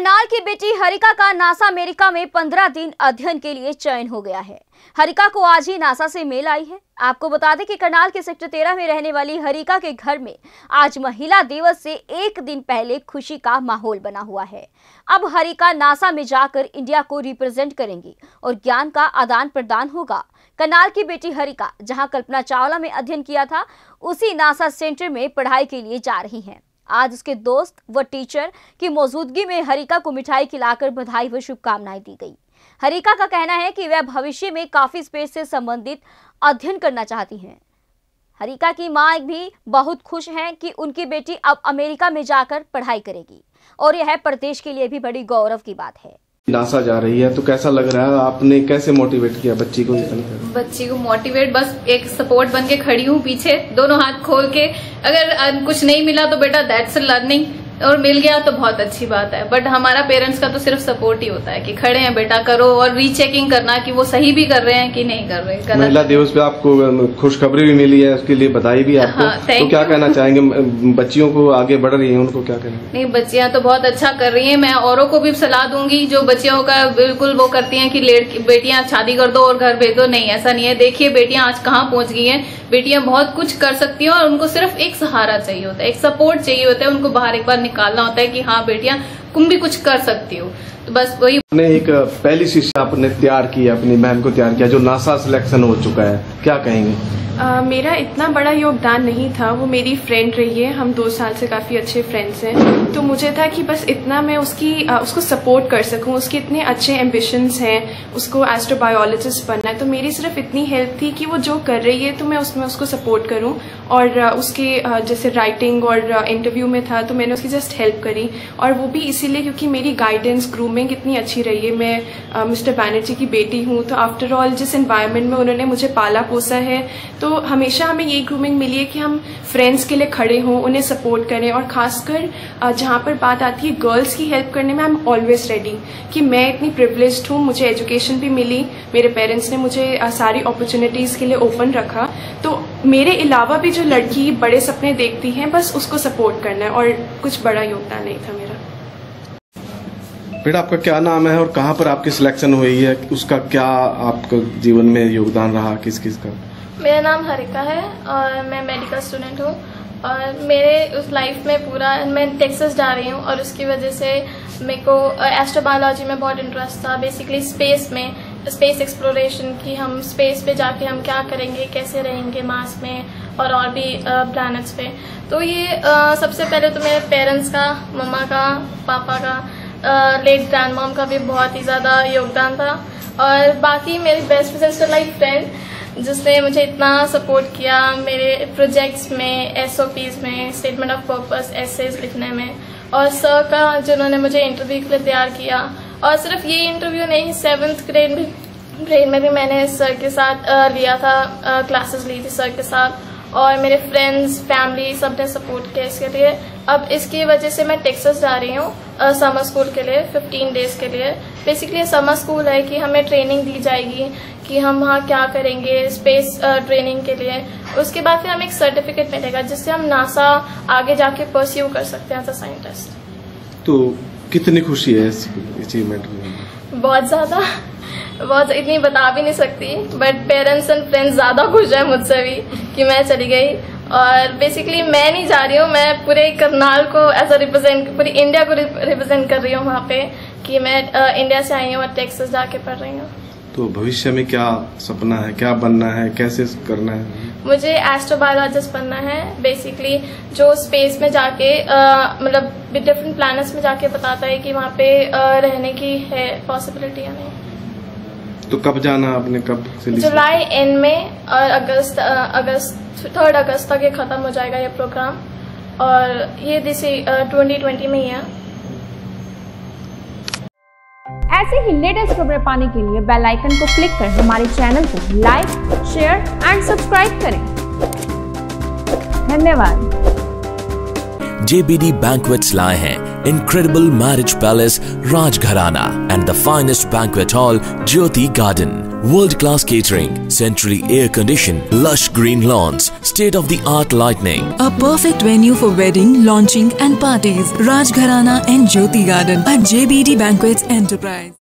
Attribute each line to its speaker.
Speaker 1: करनाल की बेटी हरिका का नासा अमेरिका में 15 दिन अध्ययन के लिए चयन हो गया है। हरिका को आज ही नासा से मेल आई है। आपको बता दें कि करनाल के सेक्टर 13 में रहने वाली हरिका के घर में आज महिला दिवस से एक दिन पहले खुशी का माहौल बना हुआ है। अब हरिका नासा में जाकर इंडिया को रिप्रेजेंट करेंगी और ज्ञान का आदान प्रदान होगा। करनाल की बेटी हरिका जहां कल्पना चावला में अध्ययन किया था, उसी नासा सेंटर में पढ़ाई के लिए जा रही हैं। आज उसके दोस्त व टीचर की मौजूदगी में हरिका को मिठाई खिलाकर बधाई व शुभकामनाएं दी गई। हरिका का कहना है कि वह भविष्य में काफी स्पेस से संबंधित अध्ययन करना चाहती हैं। हरिका की मां भी बहुत खुश हैं कि उनकी बेटी अब अमेरिका में जाकर पढ़ाई करेगी और यह प्रदेश के लिए भी बड़ी गौरव की बात है।
Speaker 2: नासा जा रही है तो कैसा लग रहा है? आपने कैसे मोटिवेट किया बच्ची को?
Speaker 3: बच्ची को मोटिवेट बस एक सपोर्ट बन के खड़ी हूँ पीछे, दोनों हाथ खोल के। अगर कुछ नहीं मिला तो बेटा दैट्स लर्निंग, और मिल गया तो बहुत अच्छी बात है। बट हमारा पेरेंट्स का तो सिर्फ सपोर्ट ही होता है कि खड़े हैं बेटा करो, और रीचेकिंग करना कि वो सही भी कर रहे हैं कि नहीं कर रहे।
Speaker 2: महिला दिवस पे आपको खुशखबरी भी मिली है, उसके लिए बधाई भी आपको। हाँ, तो क्या कहना चाहेंगे? बच्चियों को आगे बढ़ रही है, उनको क्या कहना?
Speaker 3: नहीं, बच्चियां तो बहुत अच्छा कर रही हैं। मैं औरों को भी सलाह दूंगी जो बच्चियों का बिल्कुल वो करती हैं कि बेटियां शादी कर दो और घर भेज दो। नहीं, ऐसा नहीं है। देखिए बेटियां आज कहाँ पहुंच गई हैं। बेटियां बहुत कुछ कर सकती हैं और उनको सिर्फ एक सहारा चाहिए होता है, एक सपोर्ट चाहिए होता है। उनको बाहर एक बार निकालना होता है कि हाँ बेटियां तुम भी कुछ कर सकती हो। तो बस वही।
Speaker 2: आपने एक पहली शिक्षा आपने तैयार की, अपनी बहन को तैयार किया जो नासा सिलेक्शन हो चुका है, क्या कहेंगे?
Speaker 4: मेरा इतना बड़ा योगदान नहीं था, वो मेरी फ्रेंड रही है। हम 2 साल से काफ़ी अच्छे फ्रेंड्स हैं। तो मुझे था कि बस इतना मैं उसको सपोर्ट कर सकूं। उसके इतने अच्छे एम्बिशंस हैं, उसको एस्ट्रोबायोलॉजिस्ट बनना है। तो मेरी सिर्फ इतनी हेल्प थी कि वो जो कर रही है तो मैं उसमें उसको सपोर्ट करूं। और उसके जैसे राइटिंग और इंटरव्यू में था तो मैंने उसकी जस्ट हेल्प करी। और वो भी इसीलिए क्योंकि मेरी गाइडेंस, ग्रूमिंग इतनी अच्छी रही है। मैं मिस्टर बैनर्जी की बेटी हूँ, तो आफ्टर ऑल जिस एनवायरनमेंट में उन्होंने मुझे पाला पोसा है, तो हमेशा हमें ये ग्रूमिंग मिली है कि हम फ्रेंड्स के लिए खड़े हों, उन्हें सपोर्ट करें। और खासकर जहाँ पर बात आती है गर्ल्स की हेल्प करने में, आई एम ऑलवेज रेडी। कि मैं इतनी प्रिविलेज्ड हूँ, मुझे एजुकेशन भी मिली, मेरे पेरेंट्स ने मुझे सारी अपॉर्चुनिटीज़ के लिए ओपन रखा। तो मेरे अलावा भी जो लड़की बड़े सपने देखती हैं, बस उसको सपोर्ट करना है, और कुछ बड़ा योगदान नहीं था मेरा।
Speaker 2: बेटा आपका क्या नाम है और कहाँ पर आपकी सिलेक्शन हुई है? उसका क्या आपका जीवन में योगदान रहा, किस किस का?
Speaker 5: मेरा नाम हरिका है और मैं मेडिकल स्टूडेंट हूँ। और मेरे उस लाइफ में पूरा मैं टेक्सास जा रही हूँ, और उसकी वजह से मेरे को एस्ट्रोबायोलॉजी में बहुत इंटरेस्ट था। बेसिकली स्पेस में, स्पेस एक्सप्लोरेशन की, हम स्पेस पे जाके हम क्या करेंगे, कैसे रहेंगे मार्स में और भी प्लैनेट्स पे। तो ये सबसे पहले तो मेरे पेरेंट्स का, मम्मा का, पापा का, लेट ग्रैंड मॉम का भी बहुत ही ज़्यादा योगदान था। और बाकी मेरी बेस्ट सिस्टर लाइक फ्रेंड जिसने मुझे इतना सपोर्ट किया मेरे प्रोजेक्ट्स में, SOPs में, स्टेटमेंट ऑफ पर्पस, एसेज लिखने में। और सर का जिन्होंने मुझे इंटरव्यू के लिए तैयार किया। और सिर्फ ये इंटरव्यू नहीं, 7th ग्रेड में भी मैंने सर के साथ लिया था, क्लासेस ली थी सर के साथ। और मेरे फ्रेंड्स, फैमिली सब ने सपोर्ट किया इसके लिए। अब इसकी वजह से मैं टेक्सास जा रही हूँ समर स्कूल के लिए, 15 डेज के लिए। बेसिकली समर स्कूल है कि हमें ट्रेनिंग दी जाएगी कि हम वहाँ क्या करेंगे स्पेस ट्रेनिंग के लिए। उसके बाद फिर हमें एक सर्टिफिकेट मिलेगा जिससे हम नासा आगे जाके परस्यू कर सकते हैं एज अ साइंटिस्ट।
Speaker 2: तो कितनी खुशी है इस अचीवमेंट में?
Speaker 5: बहुत ज़्यादा, बहुत इतनी बता भी नहीं सकती। बट पेरेंट्स एंड फ्रेंड्स ज़्यादा खुश हैं मुझसे भी कि मैं चली गई। और बेसिकली मैं नहीं जा रही हूँ, मैं पूरे करनाल को एज अ रिप्रेजेंट, पूरी इंडिया को रिप्रेजेंट कर रही हूँ वहाँ पे, कि मैं इंडिया से आई हूँ और टेक्सास जाके पढ़ रही हूँ।
Speaker 2: तो भविष्य में क्या सपना है, क्या बनना है, कैसे करना है?
Speaker 5: मुझे एस्ट्रोबायोलॉजिस्ट बनना है। बेसिकली जो स्पेस में जाके मतलब डिफरेंट प्लैनेट्स में जाके बताता है कि वहाँ पे रहने की है पॉसिबिलिटी या नहीं।
Speaker 2: तो कब जाना आपने, कब से?
Speaker 5: जुलाई एंड में, और अगस्त 3 अगस्त तक ये खत्म हो जाएगा ये प्रोग्राम। और ये 2020 में ही है।
Speaker 1: ऐसे ही लेटेस्ट खबरें पाने के लिए बेल आइकन को क्लिक कर हमारे चैनल को लाइक, शेयर एंड सब्सक्राइब करें। धन्यवाद।
Speaker 6: JBD Banquets लाए हैं incredible marriage palace Rajgharana and the finest banquet hall Jyoti Garden. World-class catering, centrally air-conditioned, lush green lawns, state-of-the-art lighting.
Speaker 7: A perfect venue for wedding, launching and parties. Rajgharana and Jyoti Garden at JBD Banquets Enterprise.